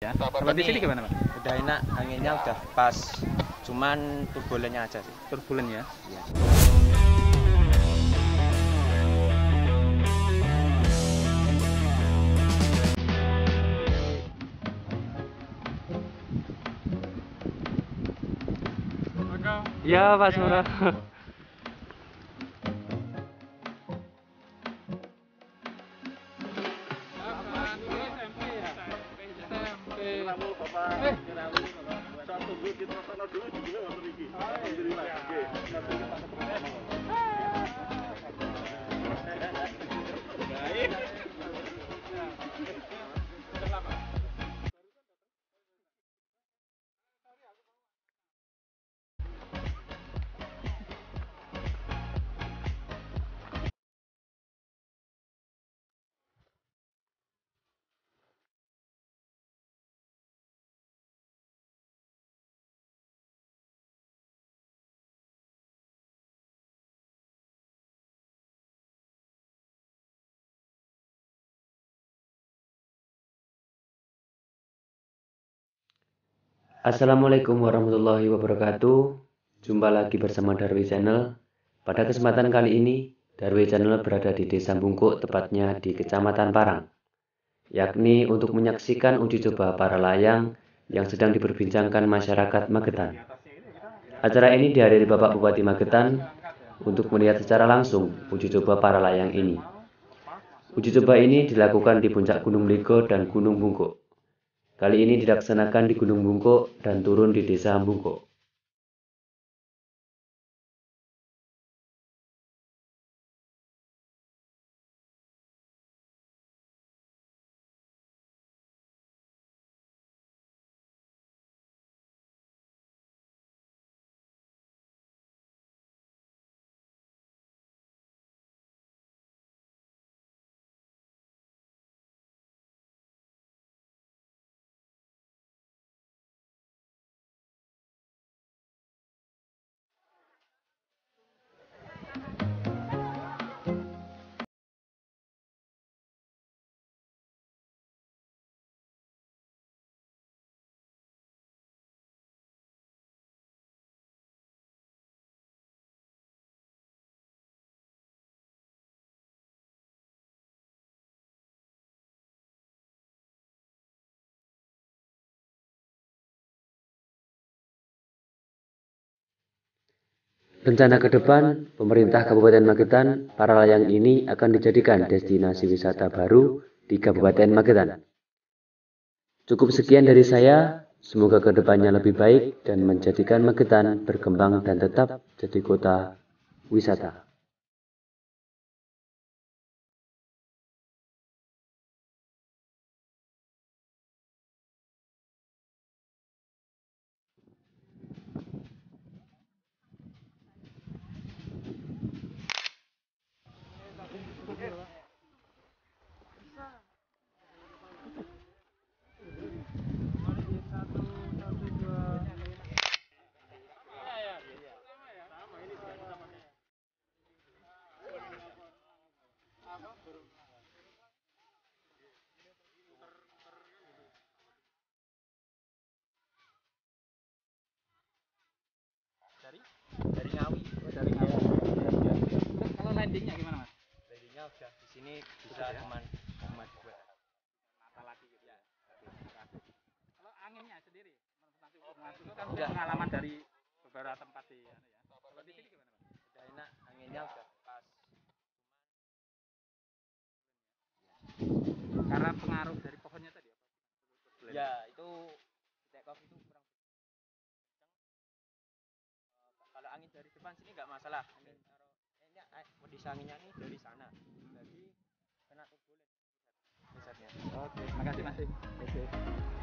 Ya. Kalau di sini gimana, Mas? Udah enak, anginnya udah pas. Cuman turbulennya aja sih. Turbulen ya. Iya. Iya, Pak Sura. Assalamualaikum warahmatullahi wabarakatuh. Jumpa lagi bersama Darwi Channel. Pada kesempatan kali ini, Darwi Channel berada di Desa Bungkuk, tepatnya di Kecamatan Parang, yakni untuk menyaksikan uji coba para layang yang sedang diperbincangkan masyarakat Magetan. Acara ini dihadiri Bapak Bupati Magetan untuk melihat secara langsung uji coba para layang ini. Uji coba ini dilakukan di puncak Gunung Ligo dan Gunung Bungkuk. Kali ini dilaksanakan di Gunung Bungkuk dan turun di Desa Bungkuk. Rencana ke depan, pemerintah Kabupaten Magetan, para layang ini akan dijadikan destinasi wisata baru di Kabupaten Magetan. Cukup sekian dari saya, semoga ke depannya lebih baik dan menjadikan Magetan berkembang dan tetap jadi kota wisata. Dari Ngawi. Dari Ngawi. Terus kalau landingnya gimana, Mas? Jadinya udah di sini bisa teman buat Mata lagi gitu ya. Kalau anginnya sendiri, menurut Mas itu kan punya pengalaman dari beberapa tempat di ya. Kalau di sini gimana, Mas? udah enak, anginnya udah pas. Karena pengaruh dari pohonnya tadi apa? Ya, itu take off itu kurang. Kalau angin dari depan sini nggak masalah. Angin kondisi anginnya ini dari sana. Jadi kena turbulen pusatnya. Oke, makasih Mas. Oke.